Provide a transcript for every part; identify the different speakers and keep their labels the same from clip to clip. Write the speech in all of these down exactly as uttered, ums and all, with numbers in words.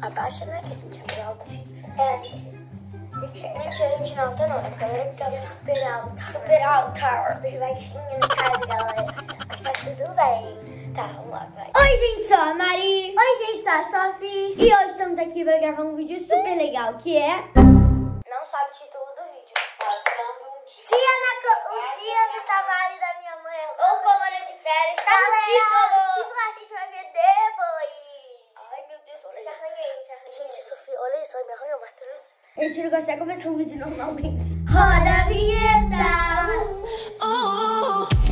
Speaker 1: abaixa, né? Que a gente abriu alto. É, a gente... Mentira, a gente não tá não. A câmera que tá super alta. Super alta. Super baixinha na casa, galera. Mas tá tudo bem. Tá, vamos lá, vai.
Speaker 2: Oi, gente, sou a Mari. Oi, gente, sou a Sophie. E hoje estamos aqui para gravar um vídeo super legal, que é...
Speaker 1: Não sabe o título do vídeo. Passando um dia.
Speaker 2: Dia na co... Um dia no trabalho da minha mãe. Ou colônia de férias. Tá no título. O título a gente vai ver depois.
Speaker 1: Ai, meu Deus, olha, já arranhei, já arranhei. Gente, Sophie, olha isso, ela me arranhou, Matheus.
Speaker 2: A gente não consegue começar um vídeo normalmente. Roda a vinheta! Oh.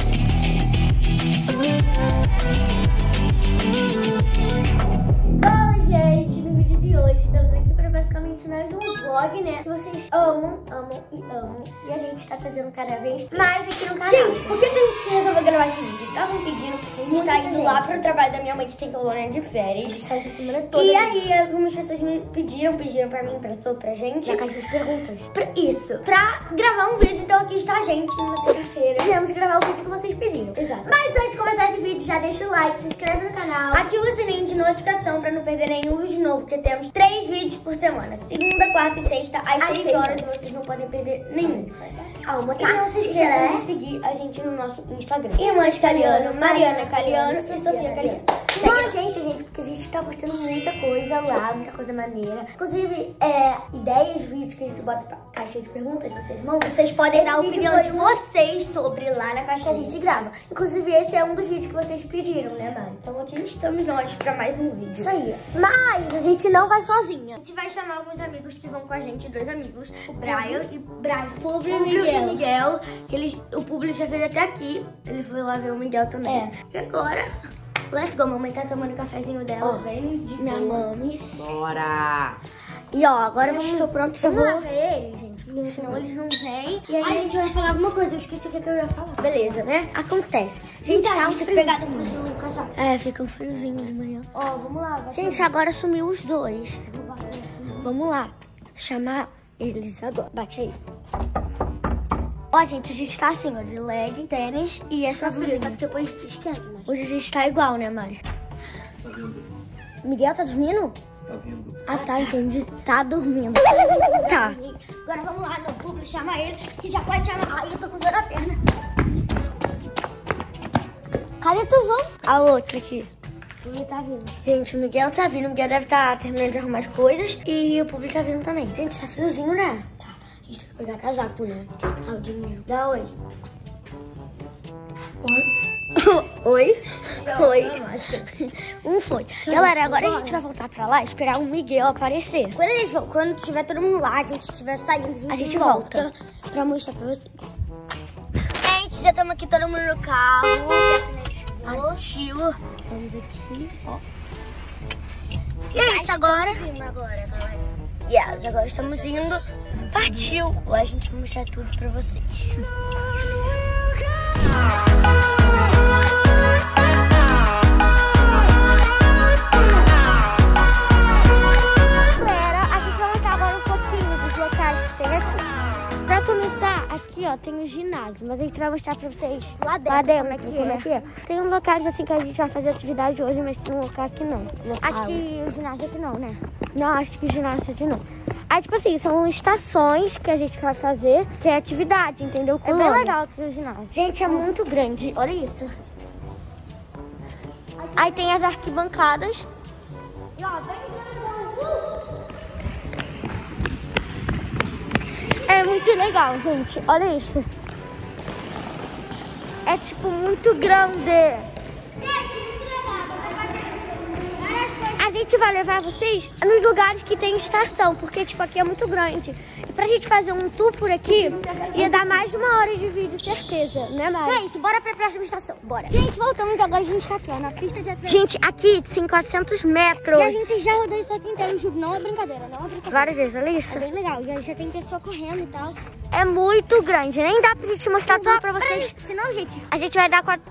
Speaker 2: Bom, gente, no vídeo de hoje estamos aqui para basicamente mais um vlog, né? Que vocês amam, amam e amam. E a gente tá trazendo cada vez mais aqui no canal. Gente, por que, que a gente resolveu gravar esse vídeo? Estavam pedindo, a gente tá indo lá pro trabalho da minha mãe que tem colônia de férias. A gente tá essa semana toda. E aí, algumas pessoas me pediram, pediram pra mim, emprestou pra gente.
Speaker 1: Na caixa de perguntas.
Speaker 2: Pra isso, pra gravar um vídeo. Então aqui está a gente, numa sexta-feira. Viemos gravar o vídeo que vocês pediram. Exato. Mas antes de começar esse vídeo, já deixa o like, se inscreve no canal, ativa o sininho de notificação pra não perder nenhum vídeo novo, porque temos três vídeos por semana. Segunda, quarta e sexta, às seis horas, e vocês não podem perder nenhum.
Speaker 1: Alma,
Speaker 2: tá? E não se esqueçam de seguir a gente no nosso Instagram. Irmãs Caliano, Mariana Caliano e Sofia Caliano.
Speaker 1: Sigam a gente, gente, porque a gente tá postando muita coisa lá, muita coisa maneira. Inclusive, é, ideias, vídeos que a gente bota pra caixa de perguntas, vocês vão.
Speaker 2: Vocês podem dar a opinião de vocês sobre lá na caixa
Speaker 1: que a gente grava. Inclusive, esse é um dos vídeos que vocês pediram, né, Mari?
Speaker 2: Então aqui estamos nós pra mais um vídeo.
Speaker 1: Isso aí. Mas a gente não vai sozinha.
Speaker 2: A gente vai chamar alguns amigos que vão com a gente, dois amigos, o Brian e Brian,
Speaker 1: Públio
Speaker 2: e
Speaker 1: Miguel.
Speaker 2: Miguel, que eles, o Públio já veio até aqui. Ele foi lá ver o Miguel também.
Speaker 1: É.
Speaker 2: E agora, let's go. Mamãe tá tomando o cafezinho dela.
Speaker 1: Ó,
Speaker 2: bem de
Speaker 1: minha mames.
Speaker 3: Bora!
Speaker 1: E ó, agora vamos...
Speaker 2: Estou pronto,
Speaker 1: Eu vou
Speaker 2: vou
Speaker 1: lá ver eles, gente. Porque
Speaker 2: senão eles não vêm.
Speaker 1: E aí
Speaker 2: a gente vai falar alguma coisa. Eu esqueci o que, que eu ia falar.
Speaker 1: Beleza, né? Acontece.
Speaker 2: Gente,
Speaker 1: tá
Speaker 2: tá
Speaker 1: um
Speaker 2: muito
Speaker 1: friozinho.
Speaker 2: pegada com o casaco.
Speaker 1: É, fica um friozinho de manhã.
Speaker 2: Ó, vamos lá. Vai
Speaker 1: Gente, agora sumiu os dois. Vamos lá. Chamar eles agora. Bate aí. Ó, gente, a gente tá assim, ó, de leg, tênis e essa blusinha.
Speaker 2: Só que depois esquenta, mas...
Speaker 1: Hoje a gente tá igual, né, Mari?
Speaker 3: Tá vindo?
Speaker 1: Miguel tá dormindo?
Speaker 3: Tá vindo?
Speaker 1: Ah, tá, entendi. Tá dormindo. Tá.
Speaker 2: Agora vamos lá no público chamar ele, que já pode chamar. Ai, eu tô com dor na perna.
Speaker 1: Cadê tu, vão? A outra aqui.
Speaker 2: Ele tá vindo.
Speaker 1: Gente, o Miguel tá vindo. O Miguel deve estar tá terminando de arrumar as coisas. E o público tá vindo também. Gente, tá friozinho, né?
Speaker 2: Tá. A gente tem que pegar casaco, né?
Speaker 1: Ah, o dinheiro.
Speaker 2: Dá oi.
Speaker 1: Oi? Oi.
Speaker 2: Não,
Speaker 1: Um foi. Galera, agora a gente vai voltar pra lá e esperar o Miguel aparecer.
Speaker 2: Quando eles vão, quando tiver todo mundo lá, a gente estiver saindo, a gente,
Speaker 1: A gente
Speaker 2: volta,
Speaker 1: volta.
Speaker 2: pra mostrar pra vocês. Gente, já estamos aqui todo mundo no carro. Partiu.
Speaker 1: Vamos aqui, ó.
Speaker 2: E é isso agora.
Speaker 1: agora, galera.
Speaker 2: Yes, agora estamos indo. Partiu. Lá a gente vai mostrar tudo pra vocês.
Speaker 1: Galera, a gente vai mostrar agora um pouquinho dos locais que tem aqui. Pra começar, aqui ó, tem o ginásio, mas a gente vai mostrar pra vocês
Speaker 2: Lá dentro,
Speaker 1: lá dentro
Speaker 2: como é que
Speaker 1: como
Speaker 2: é.
Speaker 1: é que é. Tem uns locais assim que a gente vai fazer atividade hoje, mas tem um local aqui não. Local.
Speaker 2: Acho que o ginásio aqui não, né?
Speaker 1: Não, acho que o ginásio aqui não. Aí, tipo assim, são estações que a gente vai fazer, que é atividade, entendeu? Com
Speaker 2: É bem
Speaker 1: nome.
Speaker 2: legal aqui o ginásio.
Speaker 1: Gente, é muito grande, olha isso. Aí tem as arquibancadas.
Speaker 2: E ó, bem
Speaker 1: É muito legal, gente, olha isso. É tipo muito grande. A gente vai levar vocês nos lugares que tem estação, porque tipo aqui é muito grande. E pra gente fazer um tour por aqui, ia dar mais de uma hora de vídeo, certeza, né, Mari?
Speaker 2: É isso, bora pra próxima estação, bora.
Speaker 1: Gente, voltamos, agora a gente tá aqui, ó, na pista de atletismo. Gente, aqui tem quatrocentos metros.
Speaker 2: E a gente já rodou isso aqui inteiro, juro, não é brincadeira, não é brincadeira.
Speaker 1: Várias vezes, olha isso.
Speaker 2: É bem legal, e aí já tem pessoa correndo e tal.
Speaker 1: É muito grande, nem dá pra gente mostrar tudo pra vocês.
Speaker 2: Senão, gente...
Speaker 1: A gente vai dar quatro...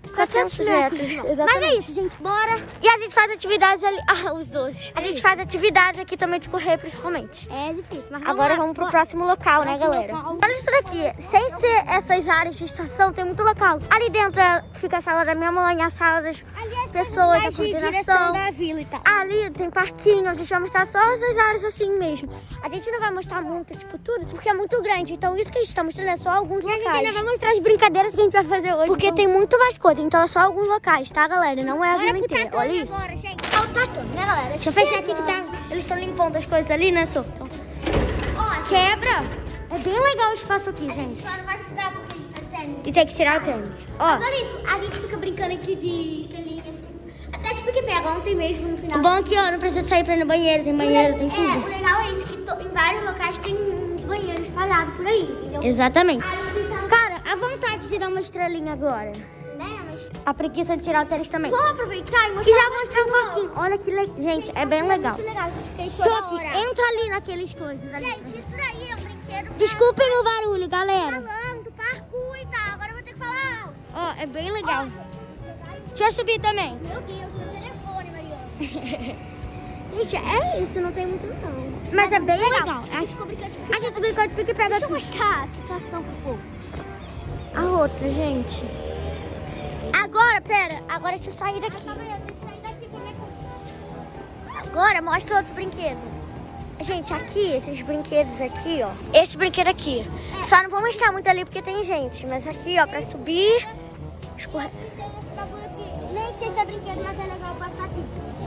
Speaker 2: quatrocentos metros. Exatamente. Mas é isso, gente. Bora. E a gente faz atividades ali. Ah, os dois. A gente faz atividades aqui também de correr, principalmente. É difícil, mas vamos Agora lá. vamos pro Bora. próximo local, próximo né, galera? Local. Olha isso daqui. Sem ser essas áreas de estação, tem muito local. Ali dentro fica a sala da minha mãe, a sala das Aliás, pessoas, a coordenação. Da vila e tal. Ali tem parquinho, a gente vai mostrar só essas áreas assim mesmo. A gente não vai mostrar muito, tipo, tudo, porque é muito grande. Então isso que a gente tá mostrando é só alguns e locais. A gente ainda vai mostrar as brincadeiras que a gente vai fazer hoje. Porque então... tem muito mais coisa, então é só alguns locais, tá, galera? Não é a vila inteira. Olha isso. Agora, gente. Tá o tatame, né, galera? Deixa eu fechar aqui que tá... Eles estão limpando as coisas ali, né, Sô? Então... Ó, quebra. É bem legal o espaço aqui, gente. A gente só não vai precisar porque a gente tá de tênis. E tem que tirar o tênis. Ó. Mas olha isso, a gente fica brincando aqui de estrelinha. Até tipo que pega ontem mesmo no final. O bom é que, ó, não precisa sair pra ir no banheiro. Tem banheiro, tem tudo. É, o legal é isso, que to... em vários locais tem uns banheiros espalhados por aí, entendeu? Exatamente. Aí, cara, a vontade de dar uma estrelinha agora. Né, mas... A preguiça de tirar o tênis também. Vamos aproveitar e mostrar. E já mostrar um pouquinho. Olha que legal. Gente, gente, é bem é legal. legal. Só que entra ali naqueles coisas. Ali. Gente, isso daí é um brinquedo. Desculpem o barulho, galera. Falando, parkour e tal. Agora eu vou ter que falar. Ó, é bem legal. Oh, deixa eu subir também. Meu Deus, meu telefone, Mariana. Gente, é isso, não tem muito não. Mas, Mas é bem legal. legal. A gente brincou de pique. A gente brincou de pique e pega. Deixa eu mostrar a situação pro povo. A outra, gente. Agora, pera, agora deixa eu sair daqui. Agora mostra outro brinquedo. Gente, aqui, esses brinquedos aqui, ó. Esse brinquedo aqui. É. Só não vou mostrar muito ali porque tem gente. Mas aqui, ó, pra subir. Escorre... Nem sei se é brinquedo, mas é legal passar aqui.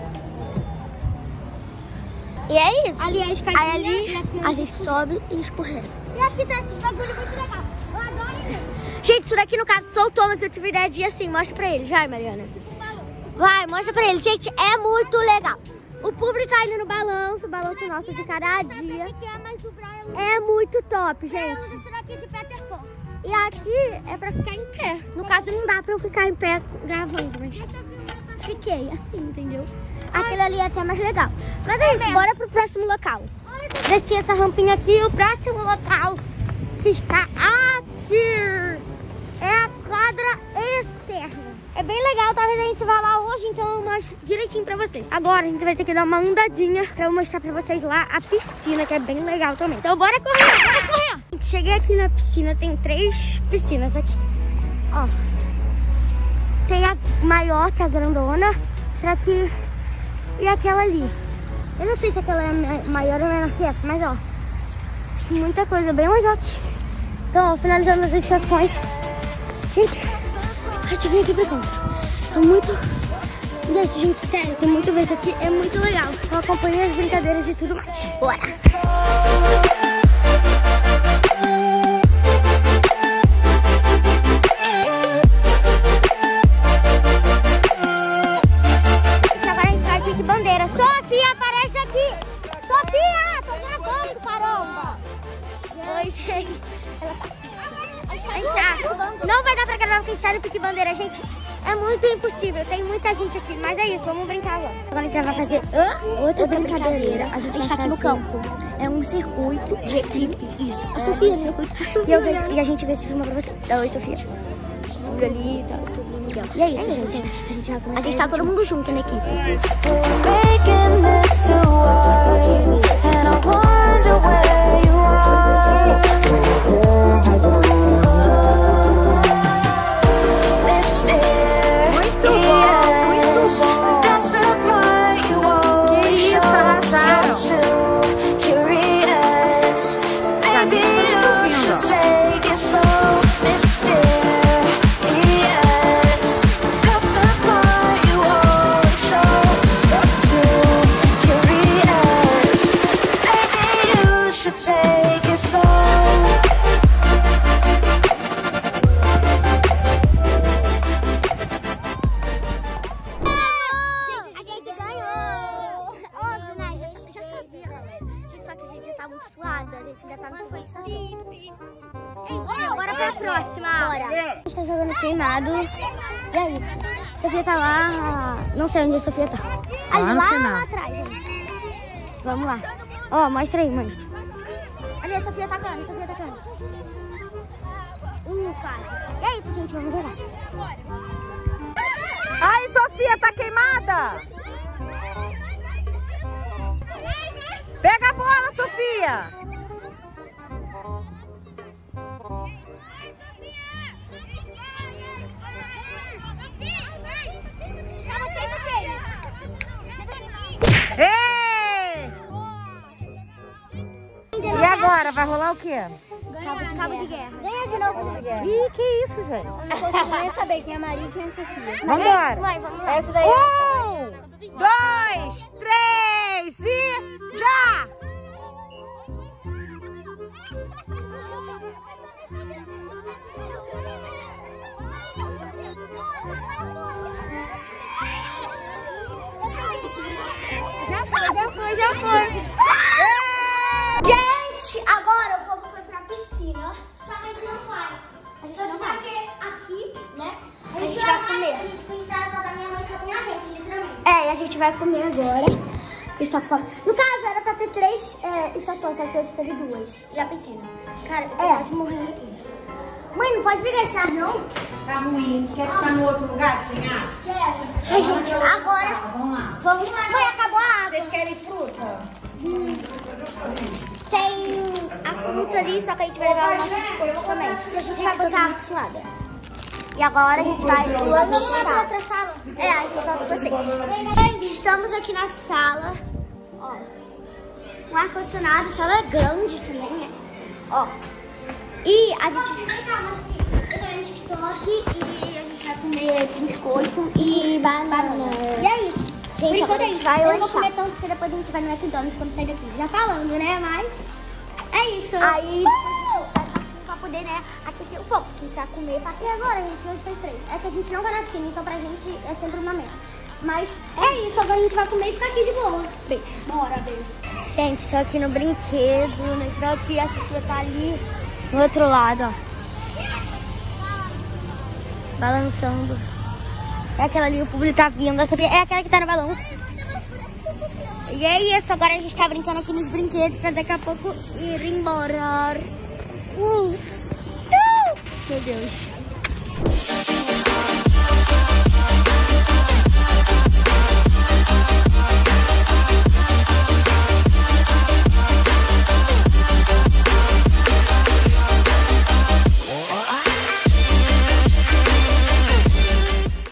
Speaker 2: E é isso. Ali é a escadinha. Aí ali a gente sobe e escorrega. E aqui tá esses bagulho muito legal. Eu adoro isso. Gente, isso daqui no caso soltou, mas se eu tiver ideia de assim, mostra pra eles. Vai, Mariana. Vai, mostra pra eles. Gente, é muito legal. O público tá indo no balanço, o balanço nosso de cada dia. É muito top, gente. E aqui é pra ficar em pé. No caso, não dá pra eu ficar em pé gravando, mas fiquei assim, entendeu? Aquele ali é até mais legal. Mas é isso, bora pro próximo local. Desci essa rampinha aqui, o próximo local que está aqui é a quadra externa. É bem legal, talvez a gente vá lá hoje, então eu mostro direitinho pra vocês. Agora a gente vai ter que dar uma andadinha pra eu mostrar pra vocês lá a piscina, que é bem legal também. Então bora correr, bora correr. Cheguei aqui na piscina, tem três piscinas aqui. Ó, tem a maior, que é a grandona. Será que... E aquela ali. Eu não sei se aquela é maior ou menor que essa, mas ó, muita coisa bem legal aqui. Então, ó, finalizando as estações. Gente, deixa eu vir aqui pra cá. Tô muito... E é isso, gente, sério, tem muito verde aqui, é muito legal. Eu acompanhei as brincadeiras e tudo mais. Bora! Sofia, aparece aqui! Sofia! Tô gravando, caramba! Oi, gente. Ela tá assim. A gente tá... Não vai dar pra gravar porque sai no pique bandeira, gente. É muito impossível. Tem muita gente aqui. Mas é isso, vamos brincar agora. Agora a gente vai fazer uh, outra brincadeira. A gente está aqui no campo. É um circuito de equipe. Isso. A Sofia, né? A Sofia. E, eu, e a gente vê esse filme pra você. Oi, Sofia. Tudo ali e tal. E é isso, é gente. gente. A gente, vai a gente tá todo mundo junto na equipe. Muito bom, muito bom. Que isso, arrasaram. Bora pra próxima. Bora. A gente tá jogando queimado. E é isso. Sofia tá lá. Não sei onde a Sofia tá. Ali, lá, lá atrás, gente. Vamos lá. Ó, mostra aí, mãe. Ali a Sofia tacando, a Sofia tacando. Uh, quase. E é isso, gente. Vamos jogar.
Speaker 4: Ai, Sofia, tá queimada? Pega a bola, Sofia. Ei! E agora, vai rolar o quê?
Speaker 2: Cabo de, cabo de guerra. Ganha de novo.
Speaker 4: Ih, que isso, gente?
Speaker 2: Eu não consigo nem saber quem é a Maria e quem é a Sofia.
Speaker 4: Vambora.
Speaker 2: Vai, vamos lá. Essa daí.
Speaker 4: Um, dois, três e já!
Speaker 2: Já foi, já foi, já foi. Gente, agora o povo foi pra piscina.
Speaker 1: Só que a gente não vai.
Speaker 2: A gente não vai.
Speaker 1: Porque aqui, né?
Speaker 2: A gente vai comer.
Speaker 1: A gente conhece a casa da minha mãe, só tem a gente, literalmente.
Speaker 2: É, e a gente vai comer agora. Porque só que fome. No caso, era pra ter três é, estações, só que hoje teve duas.
Speaker 1: E a piscina.
Speaker 2: Cara, eu tô quase morrendo aqui. Mãe, não pode pegar esse ar, não?
Speaker 4: Tá ruim. Quer ficar no outro lugar que tem água?
Speaker 1: Quero.
Speaker 2: Ai, gente, agora...
Speaker 4: Vamos lá.
Speaker 2: Vamos lá. Mãe, acabou a água.
Speaker 4: Vocês querem fruta?
Speaker 2: Tem a fruta ali, só que a gente vai levar o nosso biscoito também. E a gente vai botar suada. E agora a gente vai lanchar.
Speaker 1: Outra sala.
Speaker 2: É, a gente volta com vocês. Estamos aqui na sala. Ó. Um ar-condicionado, sala grande também, né? Ó. E a gente...
Speaker 1: Vem cá, mas eu tô no TikTok e a gente vai comer
Speaker 2: biscoito e banana. E é isso. Gente, agora a gente vai
Speaker 1: eu
Speaker 2: lanchar.
Speaker 1: não vou comer tanto, porque depois a gente vai no McDonald's quando sair daqui. Já falando, né? Mas é isso.
Speaker 2: Aí...
Speaker 1: Pra poder, né, aquecer um pouco. Que a gente vai comer. Pra... E agora, gente, hoje tem três. É que a gente não vai na piscina, então pra gente é sempre uma menos. Mas é isso, agora a gente vai comer e ficar aqui de boa.
Speaker 2: Beijo.
Speaker 1: Bora, beijo.
Speaker 2: Gente, estou aqui no brinquedo, né? Estou aqui, a Sofia tá ali no outro lado, ó. Balançando. É aquela ali, o público tá vindo. A Sofia é aquela que tá no balanço. E é isso, agora a gente tá brincando aqui nos brinquedos pra daqui a pouco ir embora. Uh. Uh. Meu Deus.